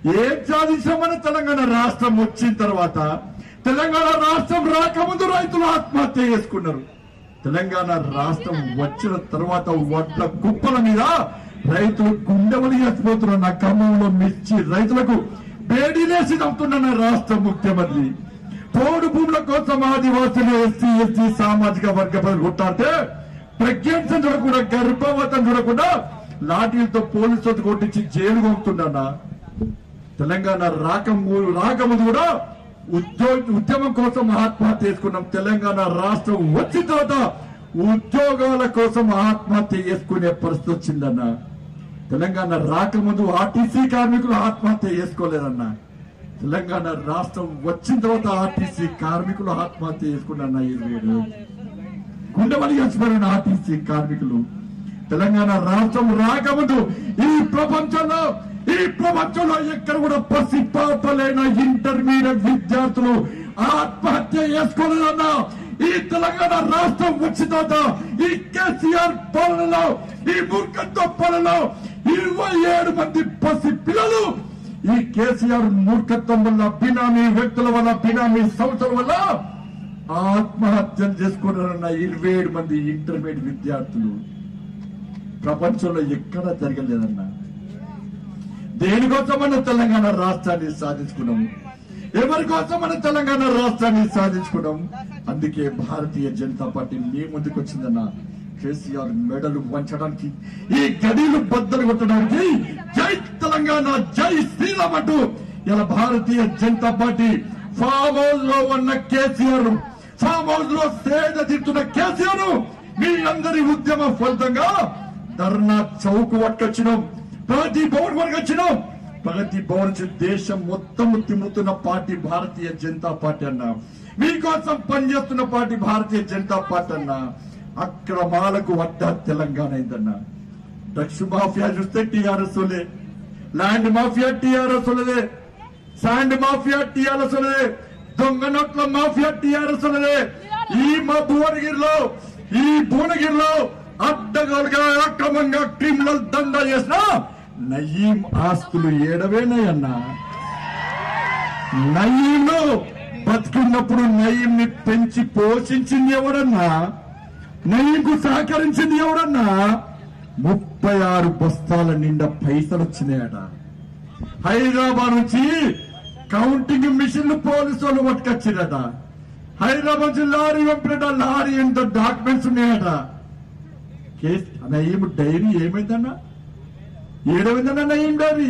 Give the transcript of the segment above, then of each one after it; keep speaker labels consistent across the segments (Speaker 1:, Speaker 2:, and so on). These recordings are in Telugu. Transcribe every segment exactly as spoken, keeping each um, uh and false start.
Speaker 1: ఏం సాధించామని తెలంగాణ రాష్ట్రం వచ్చిన తర్వాత తెలంగాణ రాష్ట్రం రాకముందు రైతులు ఆత్మహత్య చేసుకున్నారు. తెలంగాణ రాష్ట్రం వచ్చిన తర్వాత వడ్ల కుప్పల మీద రైతులు గుండెవలి చచ్చిపోతున్నారు. నా ఖమ్మంలో మిర్చి రైతులకు బేడీలేసి చంపుతున్న రాష్ట్ర ముఖ్యమంత్రి పోడు భూముల కోసం ఆదివాసులు ఎస్సీ ఎస్టీ సామాజిక వర్గ ప్రజలు కొట్టాడితే ప్రెగ్నెన్సీ చూడకుండా గర్భవతం చూడకుండా లాఠీలతో పోలీసులతో కొట్టించి జైలు పంపుతున్నా. తెలంగాణ రాకము రాకముందు కూడా ఉద్యోగ ఉద్యమం కోసం ఆత్మహత్య చేసుకున్నాం. తెలంగాణ రాష్ట్రం వచ్చిన తర్వాత ఉద్యోగాల కోసం ఆత్మహత్య చేసుకునే పరిస్థితి వచ్చిందన్న. తెలంగాణ రాకముందు ఆర్టీసీ కార్మికులు ఆత్మహత్య చేసుకోలేదన్న. తెలంగాణ రాష్ట్రం వచ్చిన తర్వాత ఆర్టీసీ కార్మికులు ఆత్మహత్య చేసుకున్నా. ఇరవై ఏడు గుండెబడి చచ్చిపోయిన ఆర్టీసీ కార్మికులు తెలంగాణ రాష్ట్రం రాకముందు ఈ ప్రపంచంలో ఈ ప్రపంచంలో ఎక్కడ కూడా పసి పాపలైన ఇంటర్మీడియట్ విద్యార్థులు ఆత్మహత్య చేసుకోలేదన్నా. ఈ తెలంగాణ రాష్ట్రం వచ్చిన తర్వాత ఈ కేసీఆర్ పాలనలో ఈ మూర్ఖత్వ పాలనలో ఇరవై ఏడు మంది పసి పిల్లలు ఈ కేసీఆర్ మూర్ఖత్వం వల్ల బినామీ వ్యక్తుల వల్ల బినామీ సంస్థల వల్ల ఆత్మహత్యలు చేసుకున్నారన్న. ఇరవై ఏడు మంది ఇంటర్మీడియట్ విద్యార్థులు ప్రపంచంలో ఎక్కడా జరగలేదన్నా. దేనికోసం మనం తెలంగాణ రాష్ట్రాన్ని సాధించుకున్నాము, ఎవరి కోసం మనం తెలంగాణ రాష్ట్రాన్ని సాధించుకున్నాం. అందుకే భారతీయ జనతా పార్టీ మీ ముందుకు వచ్చిందన్న. కేసీఆర్ మెడలు వంచడానికి ఈ గడిలు బద్దలు కొట్టడానికి జై తెలంగాణ జై శ్రీరామ్ అంటూ ఇలా Bharatiya Janata party farm house లో ఉన్న కేసీఆర్ ఫామ్ హౌస్ లో సేద తీర్చున్న కేసీఆర్ మీ అందరి ఉద్యమ ఫలితంగా ధర్నా చౌక్ పట్టుకొచ్చినాం, ప్రగతి భవన్ పట్టుకొచ్చినాం. ప్రగతి భవన్ దేశం మొత్తం తిమ్ముతున్న పార్టీ భారతీయ జనతా పార్టీ అన్నా. మీకోసం పనిచేస్తున్న పార్టీ భారతీయ జనతా పార్టీ అన్నా. అక్రమాలకు వడ్డా తెలంగాణ అయిందన్నా. డ్రగ్స్ మాఫియా చూస్తే టీఆర్ఎస్ లే, ల్యాండ్ మాఫియా టీఆర్ఎస్ లదే, శాండ్ మాఫియా టీఆర్ఎస్ లదే, దొంగ నోట్ల మాఫియా టీఆర్ఎస్ లదే. ఈ మా భువనగిరిలో ఈ భువనగిరిలో అడ్డగోలుగా అక్రమంగా క్రిమినల్ దందా చేసిన నయీం ఆస్తులు ఏడవేనాయన్నా. నయీంను బతుకున్నప్పుడు నయీంని పెంచి పోషించింది ఎవరన్నా? నయీంకు సహకరించింది ఎవరన్నా? ముప్పై ఆరు బస్తాల నిండా పైసలు వచ్చినాయట. హైదరాబాద్ నుంచి కౌంటింగ్ మిషన్లు పోలీసు వాళ్ళు పట్టుకొచ్చిరట. హైదరాబాద్ నుంచి లారీ పంపినట. లారీ ఎంత డాక్యుమెంట్స్ ఉన్నాయట. కేసు నయీం డైరీ ఏమైందన్నా? ఏడమైందన్నా నయీం డైరీ?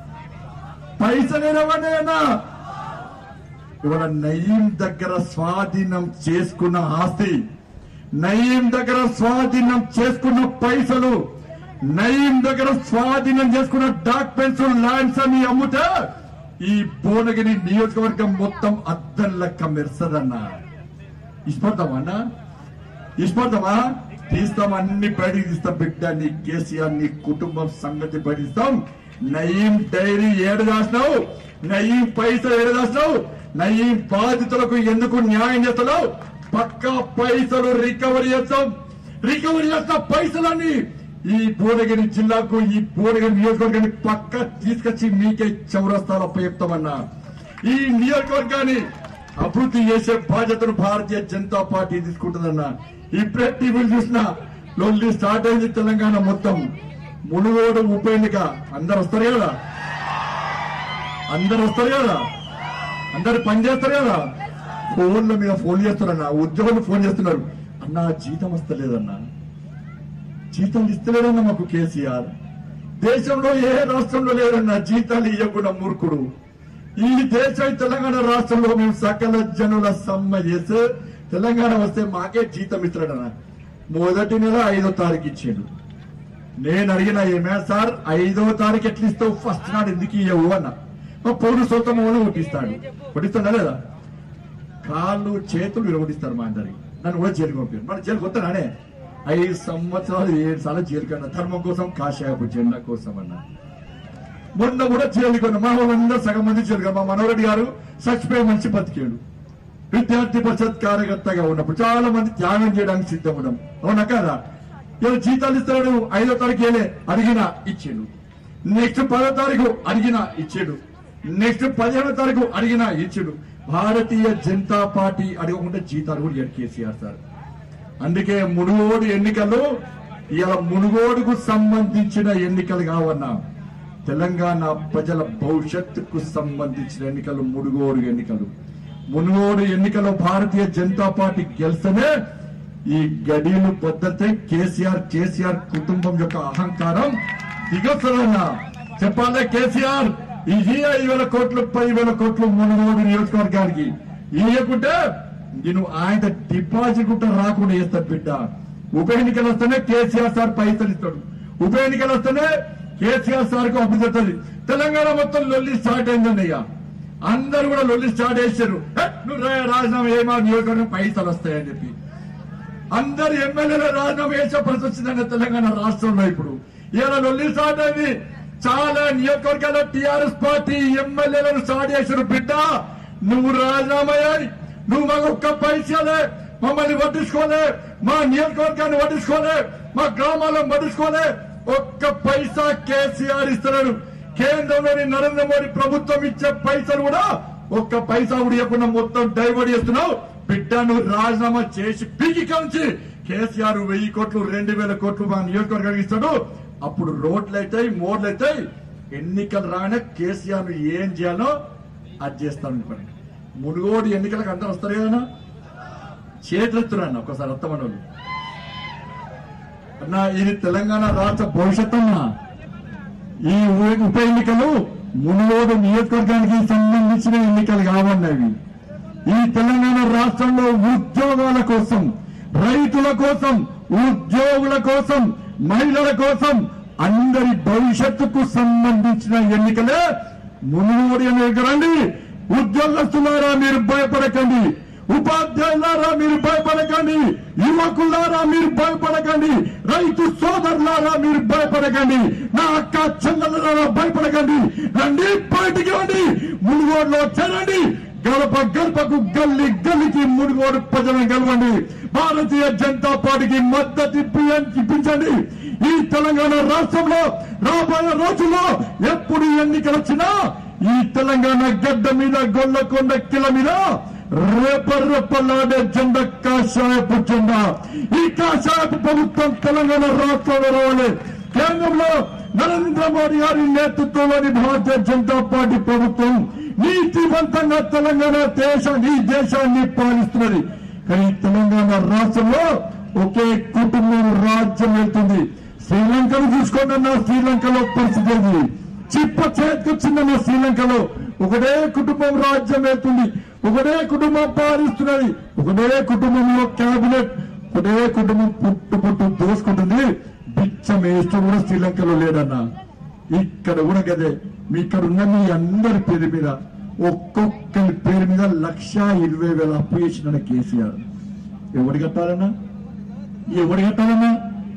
Speaker 1: పైసలు ఏడవన్నాయన్నా? ఇవాళ నయీం దగ్గర స్వాధీనం చేసుకున్న ఆస్తి, నయీం దగ్గర స్వాధీనం చేసుకున్న పైసలు, నయీం దగ్గర స్వాధీనం చేసుకున్న డాక్యుమెంట్స్ ల్యాండ్స్ అని అమ్ముతే ఈ భువనగిరి నియోజకవర్గం మొత్తం అద్దం లెక్క మెరుసదన్నా. ఇష్టపడతామా అన్నా? ఇష్టపడతామా? తీస్తాం, అన్ని బయటికి తీస్తాం. బిడ్డ నీ కేసీఆర్ నీ కుటుంబం సంగతి బయటిస్తాం. నయీం డైరీ ఏడు దాచినావు, నయీం పైసలు ఏడు దాచినావు, నయీం బాధితులకు ఎందుకు న్యాయం చేస్తావు? పక్కా పైసలు రికవరీ చేస్తాం. రికవరీ చేస్తా పైసలన్నీ ఈ భువనగిరి జిల్లాకు ఈ భువనగిరి నియోజకవర్గాన్ని పక్క తీసుకొచ్చి మీకే చౌరస్తాలో చెప్తామన్నా. ఈ నియోజకవర్గాన్ని అభివృద్ధి చేసే బాధ్యతను భారతీయ జనతా పార్టీ తీసుకుంటుందన్నా. ఇప్పుడే టీవీలు చూసిన లొల్లి స్టార్ట్ అయింది. తెలంగాణ మొత్తం మునుగోడు ఉప ఎన్నిక అందరు వస్తారు కదా, అందరు వస్తారు కదా, అందరు పని చేస్తారు కదా. ఫోన్ల మీద ఫోన్ చేస్తారన్నా, ఉద్యోగులు ఫోన్ చేస్తున్నారు. అన్నా జీతం వస్తలేదన్నా, జీతాలు ఇస్తలేదన్నా మాకు కేసీఆర్. దేశంలో ఏ రాష్ట్రంలో లేదన్నా జీతాలు ఇవ్వకుండా మూర్ఖుడు. ఈ దేశం తెలంగాణ రాష్ట్రంలో మేము సకల జనుల సమ్మె చేస్తే తెలంగాణ వస్తే మాకే జీతం ఇస్తాడన్నా. మొదటి నెల ఐదో తారీఖు ఇచ్చాడు. నేను అడిగిన ఏమే సార్ ఐదో తారీఖు ఎట్లా ఇస్తావు, ఫస్ట్ నాడు ఎందుకు ఇవ్వవు అన్న. మా పౌరు సొంతం కొట్టిస్తాడు. కొట్టిస్తాడా లేదా? కాళ్ళు చేతులు విరగొట్టిస్తారు మా అందరికి. నన్ను కూడా జైలుకి పంపారు. మన జైలుకి వస్తానే ఐదు సంవత్సరాలు ఏడు సార్లు జైలుకి అన్న. ధర్మం కోసం కాషాయపు జెండా కోసం అన్న. మొన్న కూడా జైలుకి ఉన్నా. మా వాళ్ళందరూ సగం మంది జైలుగా. మా మనోరెడ్డి గారు చచ్చిపోయి మంచి బతికేడు. విద్యార్థి పరిషత్ కార్యకర్తగా ఉన్నప్పుడు చాలా మంది త్యాగం చేయడానికి సిద్ధం ఉన్నాం. అవునా కదా? ఎవరు జీతాలు ఇస్తాడు? ఐదో తారీఖు ఏలే అడిగినా ఇచ్చాడు. నెక్స్ట్ పదో తారీఖు అడిగినా ఇచ్చాడు. నెక్స్ట్ పదిహేనో తారీఖు అడిగిన ఇచ్చుడు. భారతీయ జనతా పార్టీ అడగకుండా జీతాలు కూడా ఇయ్యాడు కేసీఆర్ సార్. అందుకే మునుగోడు ఎన్నికలు ఇలా మునుగోడుకు సంబంధించిన ఎన్నికలు కావన్నా, తెలంగాణ ప్రజల భవిష్యత్తుకు సంబంధించిన ఎన్నికలు మునుగోడు ఎన్నికలు. మునుగోడు ఎన్నికల్లో భారతీయ జనతా పార్టీ గెలిస్తేనే ఈ గడిలు పద్ధతి కేసీఆర్ కేసీఆర్ కుటుంబం యొక్క అహంకారం దిగొస్తుందన్నా. చెప్పాలి కేసీఆర్ ఈ ఐదు వేల కోట్లు పది వేల కోట్లు మునుగోడు నియోజకవర్గానికి ఇవ్వకుంటే నేను ఆయన డిపాజిట్ కూడా రాకుండా చేస్తాడు బిడ్డ. ఉప ఎన్నికలు వస్తేనే కేసీఆర్ సార్ పైసలు ఇస్తాడు, ఉప ఎన్నికలు వస్తేనే కేసీఆర్ సార్ కు అభివృద్ధి అవుతుంది. తెలంగాణ మొత్తం లొల్లి స్టార్ట్ అయిందన్నయ్యా, అందరూ కూడా లొల్లి స్టార్ట్ చేశారు. నువ్వు రాజీనామా ఏమా నియోజకవర్గం పైసలు వస్తాయని చెప్పి అందరు ఎమ్మెల్యేలు రాజీనామా చేసే పరిస్థితి వచ్చిందన్న తెలంగాణ రాష్ట్రంలో. ఇప్పుడు ఇలా లొల్లి స్టార్ట్ అయింది. చాలా నియోజకవర్గాల్లో టీఆర్ఎస్ పార్టీ ఎమ్మెల్యేలను స్టార్ట్ చేశారు. బిడ్డ నువ్వు రాజీనామా అయ్యాయి, నువ్వు మాకు ఒక్క పైసలే మమ్మల్ని పట్టించుకోలే, మా నియోజకవర్గాన్ని పట్టించుకోలే, మా గ్రామాలను పట్టించుకోలే, ఒక్క పైసా కేసీఆర్ ఇస్తున్నాడు. కేంద్రంలోని నరేంద్ర మోడీ ప్రభుత్వం ఇచ్చే పైసలు కూడా ఒక్క పైసా కూడా ఇవ్వకుండా మొత్తం డైవర్ట్ చేస్తున్నావు. బిడ్డ నువ్వు రాజీనామా చేసి పీకి కలిసి కేసీఆర్ వెయ్యి కోట్లు రెండు వేల కోట్లు మా నియోజకవర్గానికి ఇస్తాడు. అప్పుడు రోడ్లు అవుతాయి, మోడ్లు అవుతాయి. ఎన్నికలు రాగానే కేసీఆర్ ఏం చేయాలో అది చేస్తాను. మునుగోడు ఎన్నికలకు అందరూ వస్తారు కదా, చేతులెత్తురన్న ఒకసారి అత్తమన్న వాళ్ళు అన్నా. ఇది తెలంగాణ రాష్ట్ర భవిష్యత్తు అన్నా. ఈ ఉప ఎన్నికలు మునుగోడు నియోజకవర్గానికి సంబంధించిన ఎన్నికలు కావన్నవి. ఈ తెలంగాణ రాష్ట్రంలో ఉద్యోగాల కోసం, రైతుల కోసం, ఉద్యోగుల కోసం, మహిళల కోసం అందరి భవిష్యత్తుకు సంబంధించిన ఎన్నికలే మునుగోడు ఎన్నికలండి. ఉద్యోగస్తులారా మీరు భయపడకండి, ఉపాధ్యాయులారా మీరు భయపడకండి, యువకులారా మీరు భయపడకండి, రైతు సోదరులారా మీరు భయపడకండి, నా అక్క చెల్లెలారా భయపడకండి. రండి, బయటికి రండి, మునుగోడులో చేరండి. గడప గడపకు, గల్లి గల్లికి మునుగోడు ప్రజలను గెలవండి. భారతీయ జనతా పార్టీకి మద్దతు ఇప్పించండి. ఈ తెలంగాణ రాష్ట్రంలో రాబోయే రోజుల్లో ఎప్పుడు ఎన్నికలు వచ్చినా ఈ తెలంగాణ గడ్డ మీద, గొల్లకొండ కిల మీద రేపర్రెప్పలాడే జెండా కాషాయపు జెండా. ఈ కాషాయపు ప్రభుత్వం తెలంగాణ రాష్ట్రంలో రావాలి. కేంద్రంలో నరేంద్ర మోడీ గారి నేతృత్వంలోని భారతీయ జనతా పార్టీ ప్రభుత్వం నీతివంతంగా తెలంగాణ దేశాన్ని ఈ దేశాన్ని పాలిస్తున్నది. కానీ తెలంగాణ రాష్ట్రంలో ఒకే కుటుంబం రాజ్యం వెళ్తుంది. శ్రీలంకను చూసుకోండి, శ్రీలంకలో పరిస్థితి ఏంది? చిప్ప చేతికొచ్చిందన్న శ్రీలంకలో ఒకటే కుటుంబం రాజ్యం వెళ్తుంది, ఒకటే కుటుంబం పాలిస్తున్నది, ఒకటే కుటుంబంలో క్యాబినెట్, ఒకటే కుటుంబం పుట్టు పుట్టు దోసుకుంటుంది. బిచ్చం వేస్తూ కూడా శ్రీలంకలో లేదన్నా. ఇక్కడ కూడా గదే. మీ ఇక్కడ ఉన్న మీ అందరి పేరు మీద, ఒక్కొక్కరి పేరు మీద లక్ష ఇరవై వేల అప్పు చేసిన కేసీఆర్. ఎవడు కట్టాలన్నా? ఎవడు కట్టాలన్నా?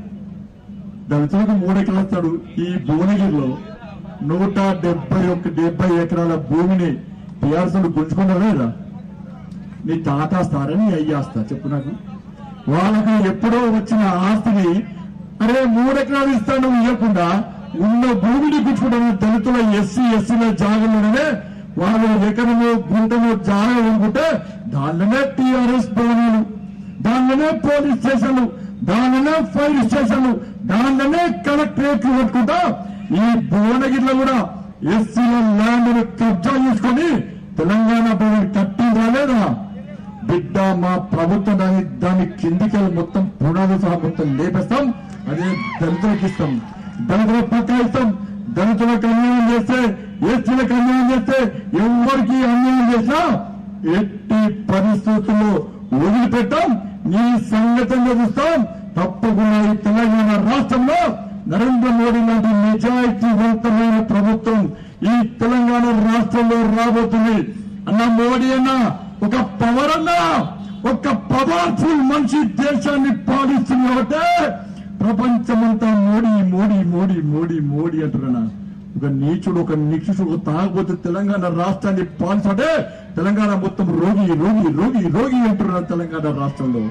Speaker 1: దళితులకు మూడెకరాలు వస్తాడు. ఈ భువనగిరిలో నూట డెబ్బై ఒక డెబ్బై ఎకరాల భూమిని టీఆర్ఎస్ గుంజుకున్నారా లేదా? నీ తాతాస్తారా, నీ అయ్యాస్తా చెప్పు నాకు. వాళ్ళకు ఎప్పుడో వచ్చిన ఆస్తిని అరే మూడెకరాలు ఇస్తాను ఇవ్వకుండా ఉన్న భూమిని గుంజుకుంటాను. దళితుల ఎస్సీ ఎస్సీల జాగలోనే వాళ్ళు ఎకరము గుంటము జాగ అనుకుంటే దానిలోనే టీఆర్ఎస్ భవనాలు, దానిలోనే పోలీస్ స్టేషన్లు, దానిలోనే ఫైర్ స్టేషన్లు, దానిలోనే కలెక్టరేట్లు పెట్టుకుంటా ఈ భువనగిరిలో కూడా ఎస్సీల ల్యాండ్ ను కబ్జా చేసుకొని తెలంగాణ భవన్ కట్టి రాలేదా? బిడ్డ మా ప్రభుత్వం దాని దాని కిందికి మొత్తం పునాది సహా మొత్తం లేపేస్తాం. అదే దళితులకు ఇస్తాం, దళితులకు పక్కా ఇస్తాం. దళితులకు అన్యాయం చేస్తే, ఎస్టీలకు అన్యాయం చేస్తే, ఎవరికి అన్యాయం చేసినా ఎట్టి పరిస్థితుల్లో వదిలిపెట్టాం. నీ సంగతంగా చూస్తాం. తప్పకుండా ఈ తెలంగాణ రాష్ట్రంలో నరేంద్ర మోడీ లాంటి నిజాయితీవంతమైన ప్రభుత్వం ఈ తెలంగాణ రాష్ట్రంలో రాబోతుంది. అన్న మోడీ అన్న ఒక పవర్ అన్న ఒక పవర్ఫుల్ మనిషి దేశాన్ని పాలిస్తుంది కాబట్టి ప్రపంచమంతా మోడీ మోడీ మోడీ మోడీ మోడీ అంటున్నా. ఒక నీచుడు, ఒక నిక్షుడు, ఒక తాగబోతు తెలంగాణ రాష్ట్రాన్ని పాలిస్తుంటే తెలంగాణ మొత్తం రోగి రోగి రోగి రోగి అంటున్నారు. తెలంగాణ రాష్ట్రంలో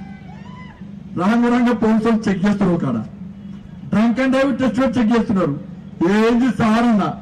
Speaker 1: రంగరంగ పోలీసులు చెక్ చేస్తున్నారు. కాడ drunk and drive test check చేస్తున్నారు. ఏంది సారన్న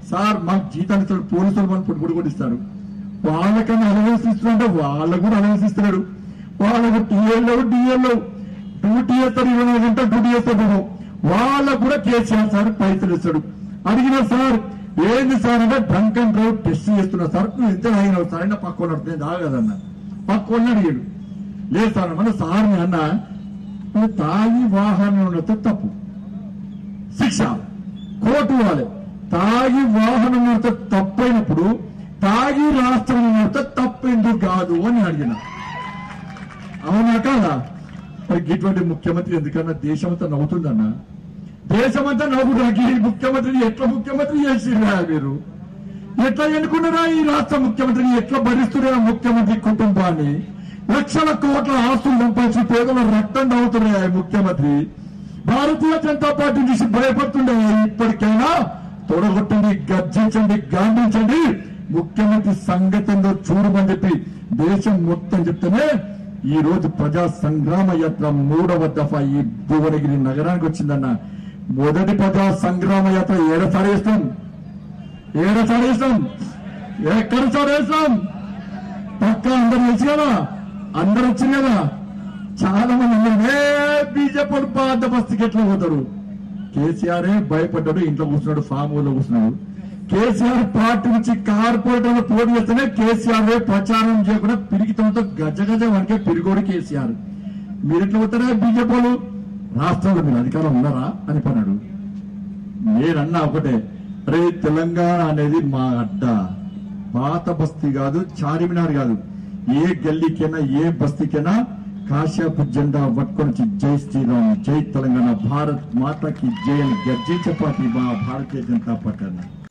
Speaker 1: సార్ మాకు జీతాలు ఇస్తాడు, పోలీసులు మనం పొడి కొట్టిస్తారు. వాళ్ళకన్నా అలవెన్స్ ఇస్తున్నాడంటే వాళ్ళకు కూడా అలవెన్స్ ఇస్తున్నాడు. వాళ్ళకు టీఏలో డిఏలో డ్యూటీ చేస్తారు, ఇరవై నాలుగు గంటలు డ్యూటీ చేస్తాడు. వాళ్ళకు కూడా కేసీఆర్ సార్ పైసలు ఇస్తాడు. అడిగిన సార్ ఏంది సార్ అంటే డ్రంక్ అండ్ డ్రైవ్ టెస్ట్ చేస్తున్నా సార్. నువ్వు ఎంత తాగినావు సార్ అంటే పక్క వాళ్ళు నేను తాగదన్నా. పక్క వాళ్ళని అడిగాడు. లేదు సార్ మన సార్ని అన్న నువ్వు తాగి వాహనం నడిపితే తప్పు, శిక్ష కోర్టు ఇవ్వాలి. తాగి వాహనం నడిపితే తప్పైనప్పుడు తాగి రాష్ట్రం నడిపితే తప్పు ఎందుకు కాదు అని అడిగిన. అవునా కాదా? మరి ఇటువంటి ముఖ్యమంత్రి ఎందుకన్నా దేశమంతా నవ్వుతుందన్నా. దేశమంతా నవ్వుడానికి ముఖ్యమంత్రిని ఎట్లా ముఖ్యమంత్రి చేసిరా మీరు? ఎట్లా ఎన్నుకున్నారా ఈ రాష్ట్ర ముఖ్యమంత్రిని? ఎట్లా భరిస్తున్నారా ముఖ్యమంత్రి కుటుంబాన్ని? లక్షల కోట్ల ఆస్తులు సంపాదించి పేదల రక్తం తాగుతున్నాయా ముఖ్యమంత్రి? భారతీయ జనతా పార్టీ చూసి భయపడుతుండే. ఇప్పటికైనా తొడగొట్టండి, గర్జించండి, గాంధించండి. ముఖ్యమంత్రి సంగతి ఏందో చూడమని చెప్పి దేశం మొత్తం చెప్తేనే ఈ రోజు ప్రజా సంగ్రామ యాత్ర మూడవ దఫా ఈ భువనగిరి నగరానికి వచ్చిందన్న. మొదటి ప్రజా సంగ్రామ యాత్ర ఏడసారి వేస్తాం, ఏడసారి వేస్తాం, ఎక్కడ సారి వేస్తాం. పక్క అందరు వచ్చి కదా, అందరు వచ్చింది కదా. చాలా మంది అందరూ ఏ బీజేపీ పాత బస్తీకి ఎట్లా పోతారు? కేసీఆరే భయపడ్డాడు, ఇంట్లో కూర్చున్నాడు, ఫామ్ హౌస్ లో కూర్చున్నాడు. కేసీఆర్ పార్టీ నుంచి కార్పొరేటర్ పోటీ చేస్తేనే కేసీఆర్ ప్రచారం చేయకుండా పిరికితంతో గజ గజ వరకే పిరిగోడు కేసీఆర్. మీరు ఎట్లా పోతారా బీజేపీ వాళ్ళు? రాష్ట్రంలో మీరు అధికారం ఉన్నారా అని పన్నాడు. నేనన్నా ఒకటే, అరే తెలంగాణ అనేది మా అడ్డ, పాత బస్తీ కాదు, చార్మినార్ కాదు. ఏ గల్లీకైనా ఏ బస్తీకైనా కాశ్యాపు జెండా పట్టుకొని జై శ్రీరామ్, జై తెలంగాణ, భారత్ మాతాకి జై అని గర్జించే పార్టీ మా భారతీయ జనతా పార్టీ అన్న.